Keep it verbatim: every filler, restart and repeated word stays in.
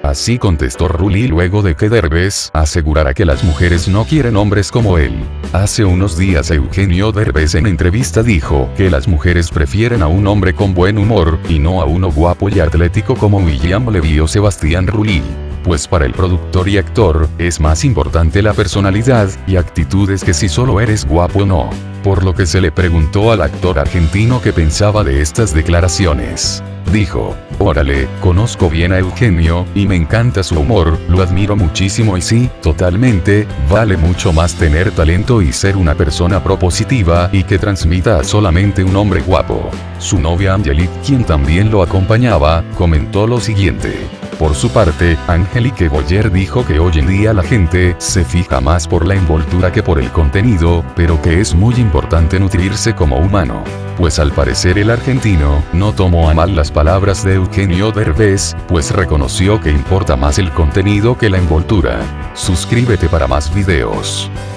Así contestó Rulli luego de que Derbez asegurara que las mujeres no quieren hombres como él. Hace unos días Eugenio Derbez en entrevista dijo que las mujeres prefieren a un hombre con buen humor, y no a uno guapo y atlético como William Levy o Sebastián Rulli. Pues para el productor y actor, es más importante la personalidad y actitudes que si solo eres guapo o no. Por lo que se le preguntó al actor argentino qué pensaba de estas declaraciones. Dijo: órale, conozco bien a Eugenio, y me encanta su humor, lo admiro muchísimo y sí, totalmente, vale mucho más tener talento y ser una persona propositiva y que transmita a solamente un hombre guapo. Su novia Angelique, quien también lo acompañaba, comentó lo siguiente. Por su parte, Angelique Boyer dijo que hoy en día la gente se fija más por la envoltura que por el contenido, pero que es muy importante nutrirse como humano. Pues al parecer el argentino no tomó a mal las palabras de Eugenio Derbez, pues reconoció que importa más el contenido que la envoltura. Suscríbete para más videos.